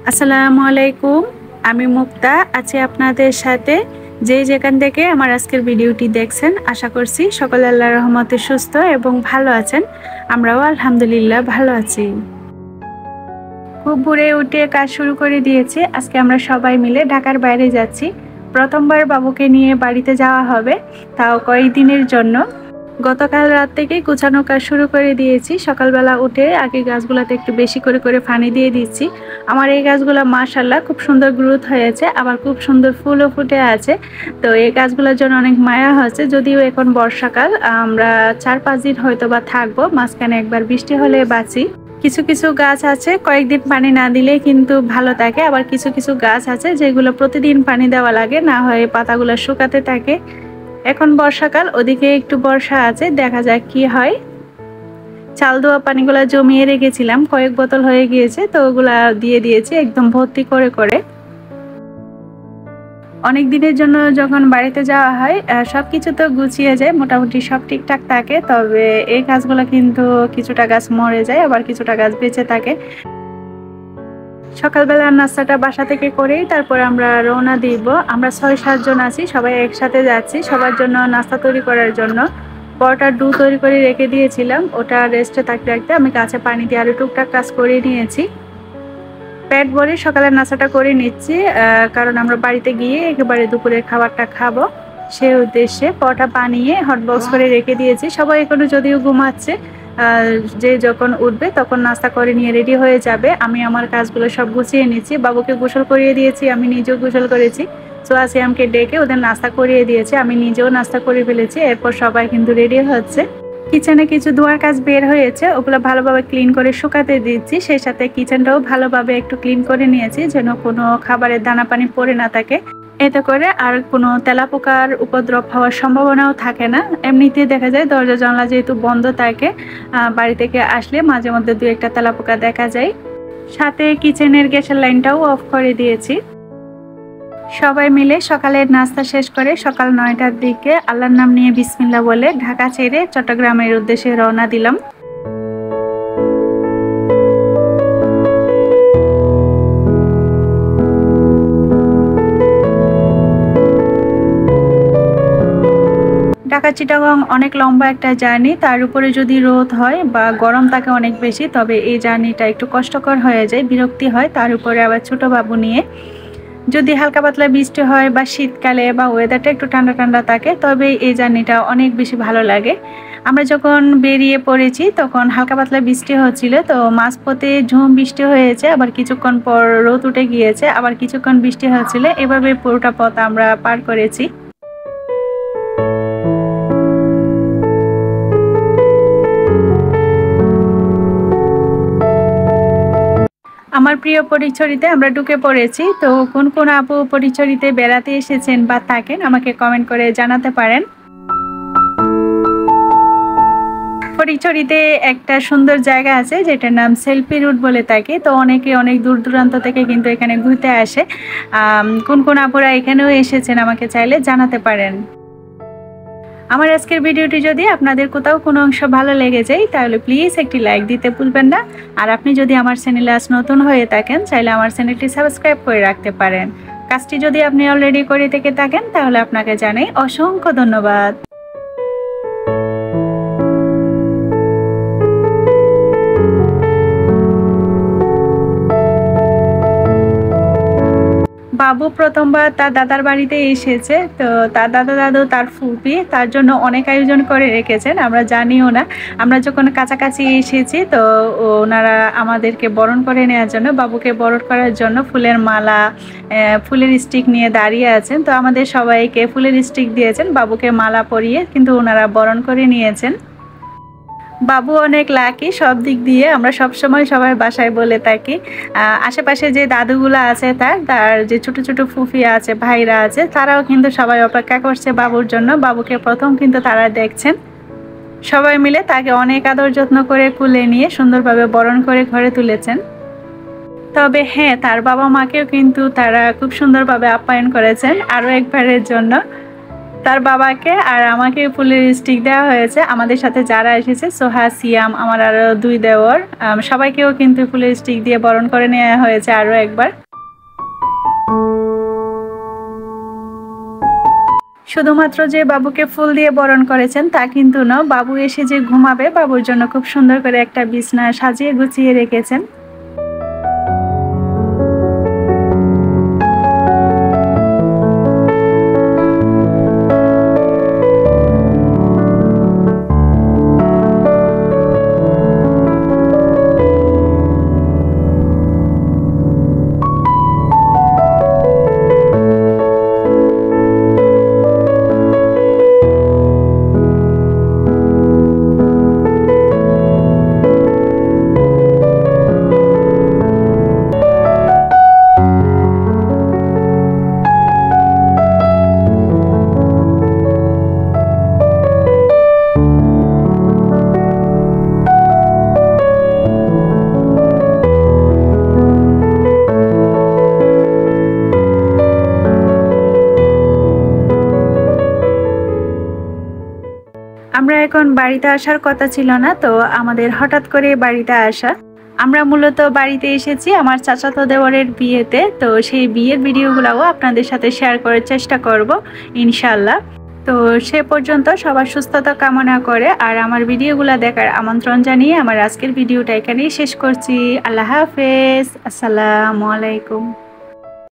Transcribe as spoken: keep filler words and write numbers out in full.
আসসালামু আলাইকুম। আমি মুক্তা আছি আপনাদের সাথে। যে যেখান থেকে আমার আজকের ভিডিওটি দেখছেন, আশা করছি সকলে আল্লাহর রহমতে সুস্থ এবং ভালো আছেন। আমরাও আলহামদুলিল্লাহ ভালো আছি। খুব ভোরে উঠে কাজ শুরু করে দিয়েছি। আজকে আমরা সবাই মিলে ঢাকার বাইরে যাচ্ছি। প্রথমবার বাবুকে নিয়ে বাড়িতে যাওয়া হবে, তাও কয়েকদিনের জন্য। গতকাল রাত থেকে গুছানোর কাজ শুরু করে দিয়েছি। সকালবেলা উঠে আগে গাছগুলোতে একটু বেশি করে করে পানি দিয়ে দিচ্ছি। আমার এই গাছগুলো মাশাআল্লাহ খুব সুন্দর গ্রোথ হয়েছে, আবার খুব সুন্দর ফুলও ফুটে আছে। তো এই গাছগুলোর জন্য অনেক মায়া হচ্ছে। যদিও এখন বর্ষাকাল, আমরা চার পাঁচ দিন হয়তো বা থাকবো, মাঝখানে একবার বৃষ্টি হলে বাঁচি। কিছু কিছু গাছ আছে কয়েকদিন পানি না দিলে কিন্তু ভালো থাকে, আবার কিছু কিছু গাছ আছে যেগুলো প্রতিদিন পানি দেওয়া লাগে, না হয় পাতাগুলো শুকাতে থাকে। এখন বর্ষাকাল, ওদিকে একটু বর্ষা আছে, দেখা যাক কি হয়। চাল ধোয়া পানিগুলো জমিয়ে রেখেছিলাম, কয়েক বোতল হয়ে গিয়েছে, তো ওগুলা দিয়ে দিয়েছি একদম ভর্তি করে করে। অনেক দিনের জন্য যখন বাড়িতে যাওয়া হয় সব কিছু তো গুছিয়ে যায়, মোটামুটি সব ঠিকঠাক থাকে। তবে এই গাছগুলো কিন্তু কিছুটা গাছ মরে যায়, আবার কিছুটা গাছ বেঁচে থাকে। সকালবেলার নাস্তাটা বাসা থেকে করেই তারপর আমরা রওনা দিব। আমরা ছয় সাতজন আছি, সবাই একসাথে যাচ্ছি। সবার জন্য নাস্তা তৈরি করার জন্য পরোটার ডু তৈরি করে রেখে দিয়েছিলাম, ওটা রেস্টে থাকতে থাকতে আমি কাছে পানি দিয়ে আরও টুকটাক কাজ করে নিয়েছি। পেট ভরে সকালের নাস্তাটা করে নিচ্ছি, কারণ আমরা বাড়িতে গিয়ে একেবারে দুপুরের খাবারটা খাবো, সে উদ্দেশ্যে পরোটা বানিয়ে হটবক্স করে রেখে দিয়েছি। সবাই এখনো যদিও ঘুমাচ্ছে, যে যখন উঠবে তখন নাস্তা করে নিয়ে রেডি হয়ে যাবে। আমি আমার কাজগুলো সব গুছিয়ে নিচ্ছি, বাবুকে গোসল করিয়ে দিয়েছি, আমি নিজেও গোসল করেছি। সোয়া সিয়ামকে ডেকে ওদের নাস্তা করিয়ে দিয়েছি, আমি নিজেও নাস্তা করে ফেলেছি। এরপর সবাই কিন্তু রেডি হচ্ছে। কিচেনে কিছু ধোয়ার কাজ বের হয়েছে, ওগুলো ভালোভাবে ক্লিন করে শুকাতে দিচ্ছি। সেই সাথে কিচেনটাও ভালোভাবে একটু ক্লিন করে নিয়েছি, যেন কোনো খাবারের দানা পানি পড়ে না থাকে। এতে করে আর কোনো তেলাপোকার উপদ্রব হওয়ার সম্ভাবনাও থাকে না। এমনিতেই দেখা যায় দরজা জানলা যেহেতু বন্ধ থাকে, বাড়ি থেকে আসলে মাঝে মধ্যে দু একটা তেলাপোকা দেখা যায়। সাথে কিচেনের গ্যাসের লাইনটাও অফ করে দিয়েছি। সবাই মিলে সকালের নাস্তা শেষ করে সকাল নয়টার দিকে আল্লাহর নাম নিয়ে বিসমিল্লাহ বলে ঢাকা ছেড়ে চট্টগ্রামের উদ্দেশ্যে রওনা দিলাম। ঢাকা চিটাগং অনেক লম্বা একটা জার্নি, তার উপরে যদি রোদ হয় বা গরম থাকে অনেক বেশি, তবে এই জার্নিটা একটু কষ্টকর হয়ে যায়, বিরক্তি হয়। তার উপরে আবার ছোট বাবু নিয়ে যদি হালকা পাতলা বৃষ্টি হয় বা শীতকালে বা ওয়েদারটা একটু ঠান্ডা ঠান্ডা থাকে, তবে এই জার্নিটা অনেক বেশি ভালো লাগে। আমরা যখন বেরিয়ে পড়েছি তখন হালকা পাতলা বৃষ্টি হচ্ছিল, তো মাঝপথে ঝুম বৃষ্টি হয়েছে, আবার কিছুক্ষণ পর রোদ উঠে গিয়েছে, আবার কিছুক্ষণ বৃষ্টি হচ্ছিল। এভাবে পুরোটা পথ আমরা পার করেছি। আমার প্রিয় পরিচরিতে আমরা ঢুকে পড়েছি। তো কোন কোন আপু পরিচরিতে বেড়াতে এসেছেন বা থাকেন আমাকে কমেন্ট করে জানাতে পারেন। পরিচরিতে একটা সুন্দর জায়গা আছে যেটার নাম সেলফি রুট বলে থাকে, তো অনেকে অনেক দূর দূরান্ত থেকে কিন্তু এখানে ঘুরতে আসে। কোন কোন আপুরা এখানেও এসেছেন আমাকে চাইলে জানাতে পারেন। আমার আজকের ভিডিওটি যদি আপনাদের কোথাও কোনো অংশ ভালো লেগে যায় তাহলে প্লিজ একটি লাইক দিতে ভুলবেন না। আর আপনি যদি আমার চ্যানেলে আজ নতুন হয়ে থাকেন চাইলে আমার চ্যানেলটি সাবস্ক্রাইব করে রাখতে পারেন। কাজটি যদি আপনি অলরেডি করে থেকে থাকেন তাহলে আপনাকে জানাই অসংখ্য ধন্যবাদ। বাবু প্রথমবার তার দাদার বাড়িতে এসেছে, তো তার দাদা দাদু তার ফুপি তার জন্য অনেক আয়োজন করে রেখেছেন, আমরা জানিও না। আমরা যখন কাছাকাছি এসেছি তো ওনারা আমাদেরকে বরণ করে নেওয়ার জন্য, বাবুকে বরণ করার জন্য ফুলের মালা, ফুলের স্টিক নিয়ে দাঁড়িয়ে আছেন। তো আমাদের সবাইকে ফুলের স্টিক দিয়েছেন, বাবুকে মালা পরিয়ে কিন্তু ওনারা বরণ করে নিয়েছেন। বাবু অনেক লাকি সব দিক দিয়ে, আমরা সব সময় সবাই বাসায় বলে থাকি। আশেপাশে যে দাদুগুলো আছে তার তার যে ছোট ছোট ফুফি আছে, ভাইরা আছে, তারাও কিন্তু সবাই অপেক্ষা করছে বাবুর জন্য। বাবুকে প্রথম কিন্তু তারা দেখছেন। সবাই মিলে তাকে অনেক আদর যত্ন করে কুলে নিয়ে সুন্দরভাবে বরণ করে ঘরে তুলেছেন। তবে হ্যাঁ, তার বাবা মাকেও কিন্তু তারা খুব সুন্দরভাবে আপ্যায়ন করেছেন আরও একবারের জন্য। তার বাবাকে আর আমাকে ফুলের স্টিক দেওয়া হয়েছে। আমাদের সাথে যারা এসেছে সোহা, সিয়াম, আমার আরও দুই দেওর, সবাইকেও কিন্তু ফুলের স্টিক দিয়ে বরণ করে নেওয়া হয়েছে আরও একবার। শুধুমাত্র যে বাবুকে ফুল দিয়ে বরণ করেছেন তা কিন্তু না, বাবু এসে যে ঘুমাবে বাবুর জন্য খুব সুন্দর করে একটা বিছনা সাজিয়ে গুছিয়ে রেখেছেন। আমরা এখন বাড়িতে আসার কথা ছিল না, তো আমাদের হঠাৎ করে বাড়িতে আসা। আমরা মূলত বাড়িতে এসেছি আমার চাচাতো দেওরের বিয়েতে, তো সেই বিয়ের ভিডিওগুলোও আপনাদের সাথে শেয়ার করার চেষ্টা করব ইনশাল্লাহ। তো সে পর্যন্ত সবার সুস্থতা কামনা করে আর আমার ভিডিওগুলো দেখার আমন্ত্রণ জানিয়ে আমার আজকের ভিডিওটা এখানেই শেষ করছি। আল্লাহ হাফেজ, আসসালামু আলাইকুম।